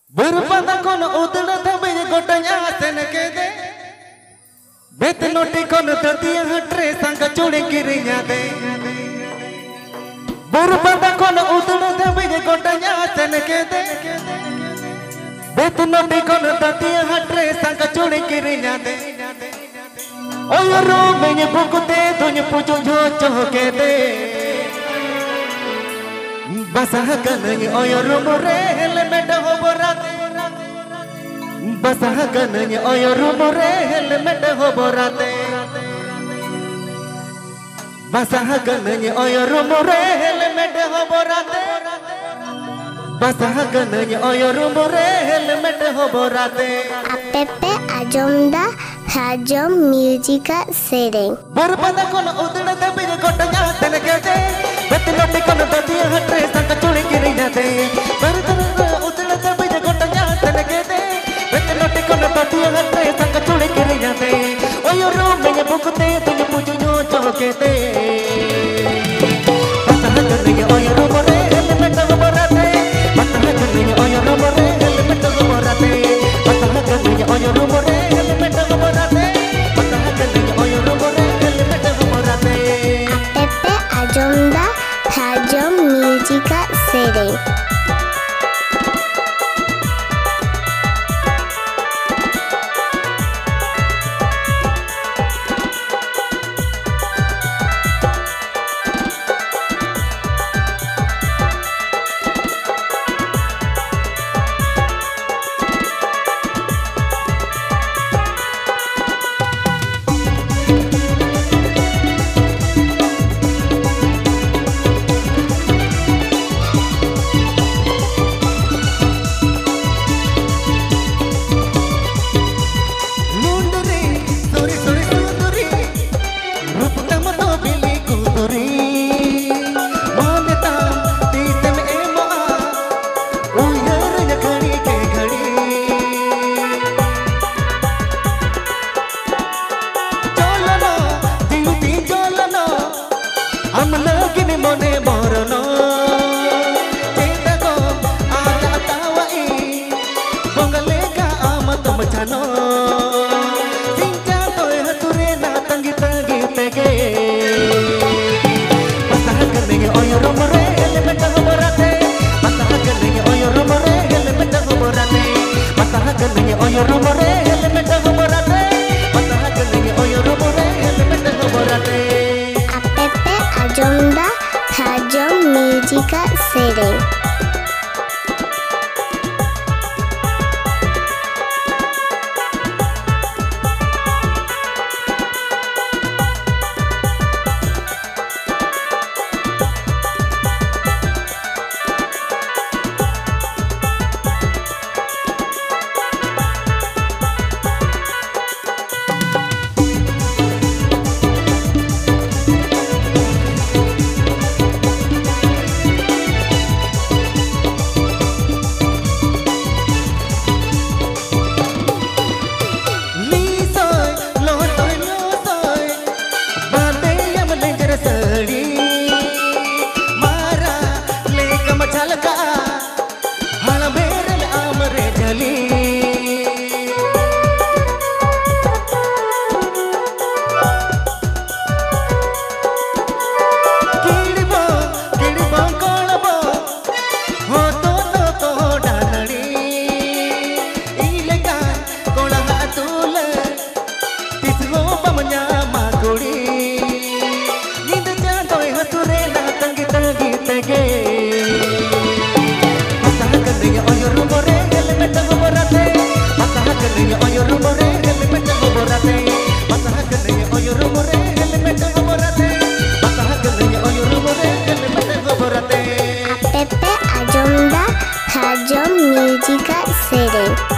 Berpada kono udara tapi gotanya sen kede. Bet noti kono tertia hatre sangka curi kirinya de. Berpada kono udara tapi gotanya sen kede. Bet noti kono tertia hatre sangka curi kirinya de. Oyo rome nye bukute tunye pucu joco kede. Basah kananya oyo rumore helmet hoborat. Basah kananya oyo rumore helmet hoborat. Basah kananya oyo rumore helmet hoborat. Basah kananya oyo rumore helmet hoborat. Apepe ajomda hajom musica sering. Berpada kono udara tapi kotanya tenekete. Betul kono tapi hatre sangka curi kirinya de. Berpada udara tapi kotanya tenekete. Betul kono tapi hatre sangka curi kirinya de. Oyo rumenya bukute tunye puju nyoco kete. Basah kananya oyo rumore helmet hoborate. Basah kananya oyo rumore helmet hoborate. Basah kananya oyo rumore helmet hoborate. Basah kananya oyo rumore helmet hoborate. Apepe ajomda hajom musica sering. Apepe ajomda hajom musica sering. Apepe ajomda hajom musica sering.